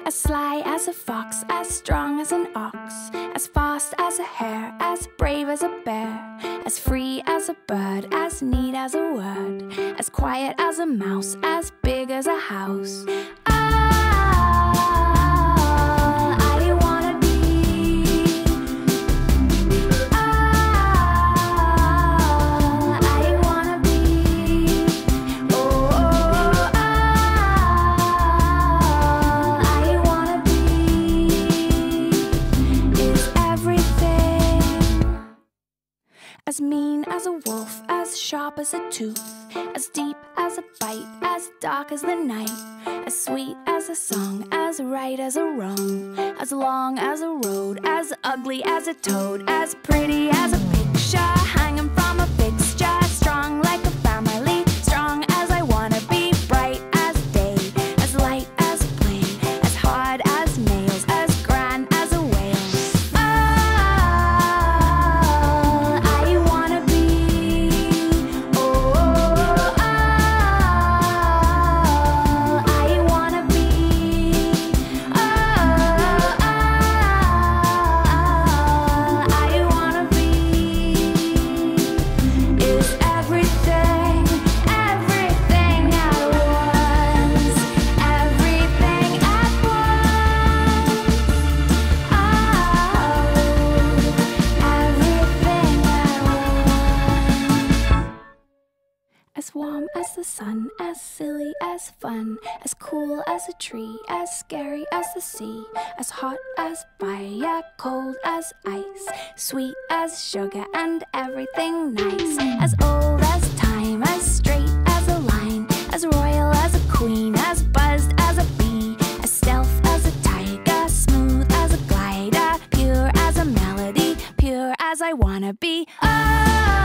As sly as a fox, as strong as an ox, as fast as a hare, as brave as a bear, as free as a bird, as neat as a word, as quiet as a mouse, as big as a house. As mean as a wolf, as sharp as a tooth, as deep as a bite, as dark as the night, as sweet as a song, as right as a wrong, as long as a road, as ugly as a toad, as pretty as a picture hanging from a fixture, strong like a family, strong as I wanna be, bright as day, as light as a plane, as hard as nails, as grand as a whale. As warm as the sun, as silly as fun, as cool as a tree, as scary as the sea, as hot as fire, cold as ice, sweet as sugar and everything nice, as old as time, as straight as a line, as royal as a queen, as buzzed as a bee, as stealth as a tiger, smooth as a glider, pure as a melody, pure as I wanna be. Oh,